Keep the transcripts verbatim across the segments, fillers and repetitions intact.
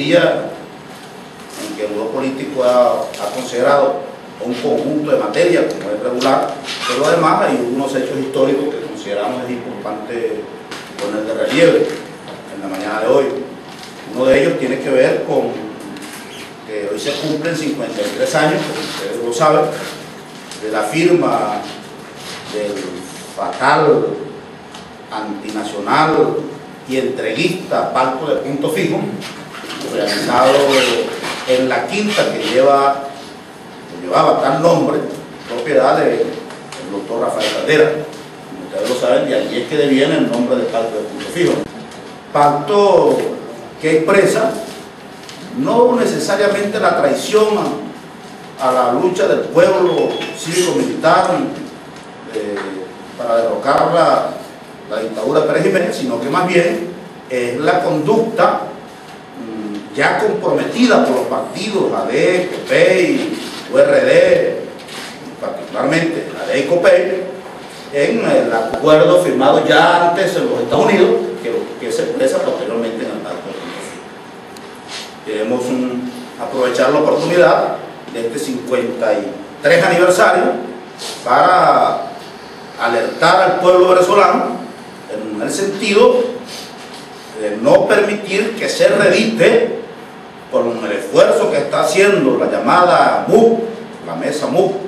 día en que el grupo político ha, ha considerado un conjunto de materias como es regular, pero además hay unos hechos históricos que consideramos es importante poner de relieve en la mañana de hoy. Uno de ellos tiene que ver con que hoy se cumplen cincuenta y tres años, como ustedes lo saben, de la firma del fatal, antinacional y entreguista Pacto de Punto Fijo, realizado en la quinta que lleva, que llevaba tal nombre, propiedad del doctor Rafael Caldera. Como ustedes lo saben, de allí es que deviene el nombre del Pacto de Punto Fijo. Pacto que expresa no necesariamente la traición a, a la lucha del pueblo cívico-militar eh, para derrocar la, la dictadura de Pérez Jiménez, sino que más bien es la conducta mmm, ya comprometida por los partidos A D E, COPEI, U R D, particularmente A D E y COPEI, en el acuerdo firmado ya antes en los Estados Unidos, que, que se expresa posteriormente en el Pacto de Punto Fijo. Queremos um, aprovechar la oportunidad de este cincuenta y tres aniversario para alertar al pueblo venezolano en el sentido de no permitir que se redite con el esfuerzo que está haciendo la llamada M U C, la mesa M U C,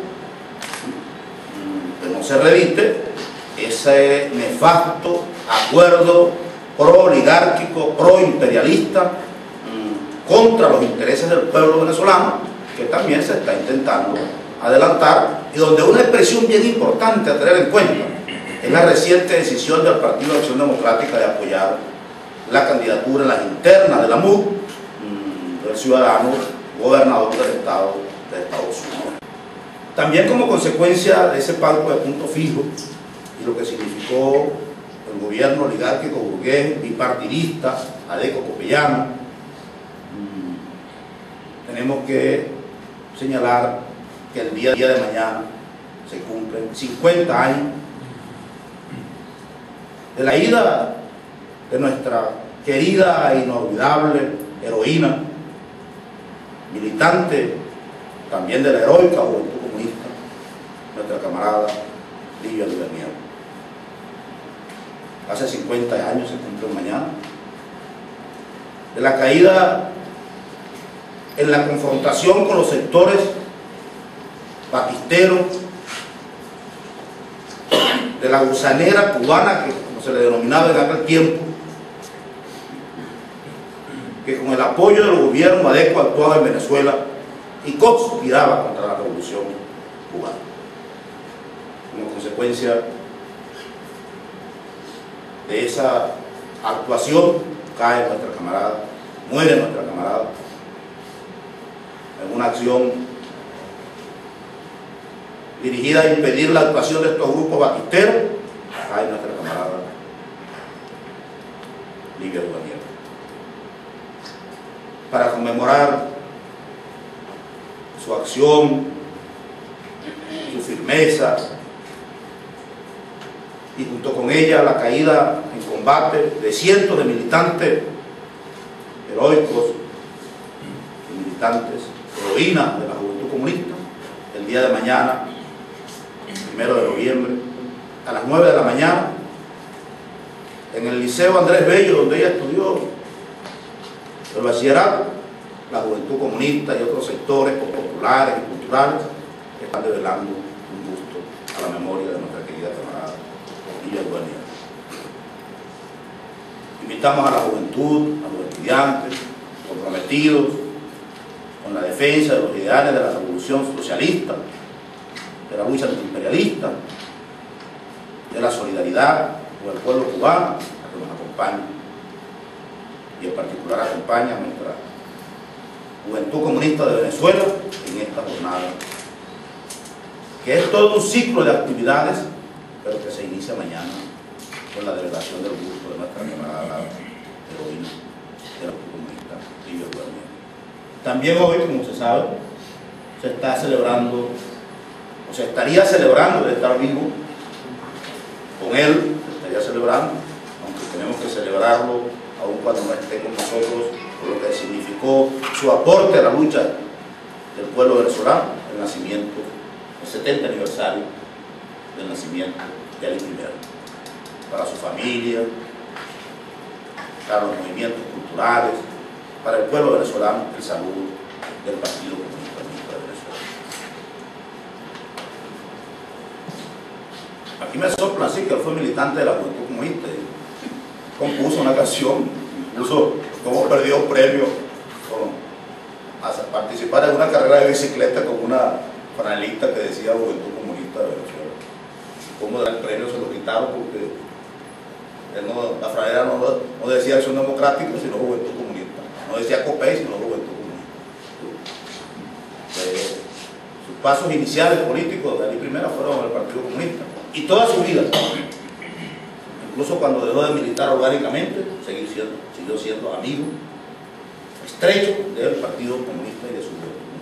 que no se redite ese nefasto acuerdo pro-oligárquico, pro-imperialista contra los intereses del pueblo venezolano, que también se está intentando adelantar, y donde una expresión bien importante a tener en cuenta es la reciente decisión del Partido de Acción Democrática de apoyar la candidatura en las internas de la M U C del ciudadano gobernador del estado de Estados Unidos. También como consecuencia de ese pacto de punto fijo y lo que significó el gobierno oligárquico burgués bipartidista, adeco-copellano, tenemos que señalar que el día, día de mañana se cumplen cincuenta años de la ida de nuestra querida e inolvidable heroína, militante también de la heroica Juventud Comunista, nuestra camarada Livia Duvernier. Hace cincuenta años se cumplen mañana de la caída en la confrontación con los sectores batisteros de la gusanera cubana, que como se le denominaba en aquel tiempo, que con el apoyo del gobierno adeco actuaba en Venezuela y conspiraba contra la revolución cubana. Como consecuencia de esa actuación cae nuestra camarada, muere nuestra camarada en una acción dirigida a impedir la actuación de estos grupos batisteros. Hay nuestra camarada Livia Duvernier. Para conmemorar su acción, su firmeza y junto con ella la caída en combate de cientos de militantes heroicos y militantes heroínas de la Juventud Comunista, el día de mañana, primero de noviembre, a las nueve de la mañana, en el Liceo Andrés Bello, donde ella estudió el bachillerato, la Juventud Comunista y otros sectores populares y culturales están develando un busto a la memoria de nuestra querida camarada Livia Duvernier. Invitamos a la juventud, a los estudiantes comprometidos con la defensa de los ideales de la revolución socialista, de la lucha antiimperialista, de la solidaridad con el pueblo cubano, a que nos acompañe, y en particular acompaña a nuestra Juventud Comunista de Venezuela en esta jornada, que es todo un ciclo de actividades, pero que se inicia mañana con la delegación del grupo de nuestra camarada heroína de la Juventud Comunista, Livia Duvernier. También hoy, como se sabe, se está celebrando, o se estaría celebrando de estar vivo con él, se estaría celebrando, aunque tenemos que celebrarlo aun cuando no esté con nosotros por lo que significó su aporte a la lucha del pueblo venezolano, el nacimiento, el setenta aniversario del nacimiento de Ali Primero, para su familia, para los movimientos culturales, para el pueblo venezolano, el saludo del Partido Comunista de Venezuela. Aquí me sopla así que él fue militante de la Juventud Comunista y compuso una canción, incluso cómo perdió un premio con, a participar en una carrera de bicicleta con una panelista que decía Juventud Comunista de Venezuela. Cómo el premio se lo quitaron porque él no, la franela no, no decía Acción Democrática sino Juventud Comunista, no decía COPEI sino Juventud Comunista. Eh, sus pasos iniciales políticos de Ali Primera fueron en el Partido Comunista y toda su vida, incluso cuando dejó de militar orgánicamente, siguió siendo, siguió siendo amigo estrecho del Partido Comunista y de su gobierno.